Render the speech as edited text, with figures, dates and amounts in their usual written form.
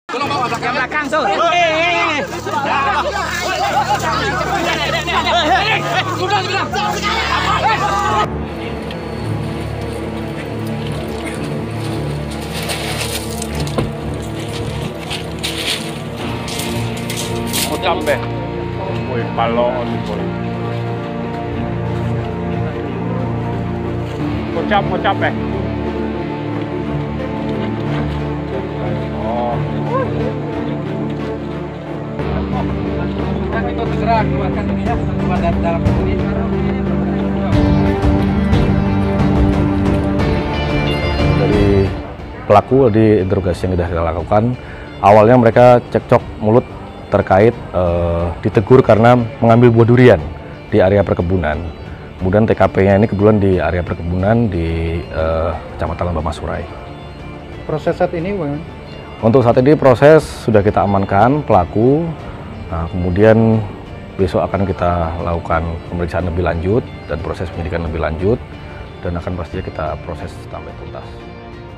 Tolong bawa yang belakang tuh. Sampai, wih balon boleh. Kocap Oh. Kan itu terserah keluarkan ini ya, keluar dari dalam ini. Dari pelaku di interogasi yang sudah kita lakukan, awalnya mereka cekcok mulut terkait ditegur karena mengambil buah durian di area perkebunan. Kemudian TKP-nya ini kebetulan di area perkebunan di Kecamatan Lembah Masurai. Proses saat ini bagaimana? Untuk saat ini proses sudah kita amankan pelaku. Nah, kemudian besok akan kita lakukan pemeriksaan lebih lanjut dan proses penyidikan lebih lanjut dan akan pastinya kita proses sampai tuntas.